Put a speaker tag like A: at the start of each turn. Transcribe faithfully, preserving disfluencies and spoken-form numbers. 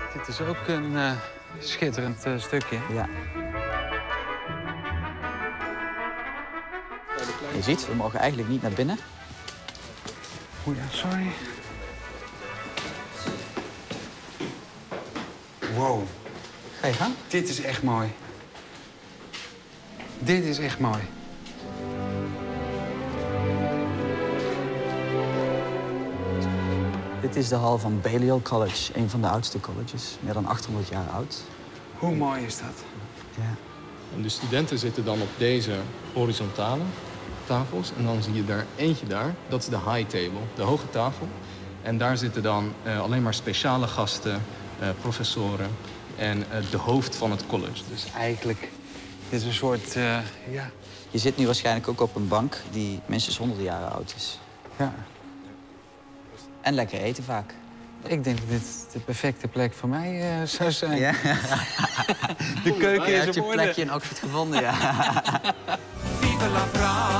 A: Dit is ook een uh, schitterend uh, stukje.
B: Ja. Je ziet, we mogen eigenlijk niet naar binnen.
A: Oeh ja, sorry. Wow.
B: Ga je gang?
A: Dit is echt mooi. Dit is echt mooi.
B: Dit is de hal van Balliol College, een van de oudste colleges. Meer dan achthonderd jaar oud.
A: Hoe mooi is dat?
B: Ja.
C: En de studenten zitten dan op deze horizontale tafels. En dan zie je daar eentje daar, dat is de high table, de hoge tafel. En daar zitten dan uh, alleen maar speciale gasten, uh, professoren en uh, de hoofd van het college.
A: Dus eigenlijk, dit is een soort, uh, ja...
B: Je zit nu waarschijnlijk ook op een bank die minstens honderden jaren oud is.
A: Ja.
B: En lekker eten vaak.
A: Ik denk dat dit de perfecte plek voor mij uh, zou zijn.
B: Ja.
A: De keuken
B: Ja,
A: is
B: heb je
A: op orde.
B: plekje in Oxford gevonden, ja.
D: Vive la France!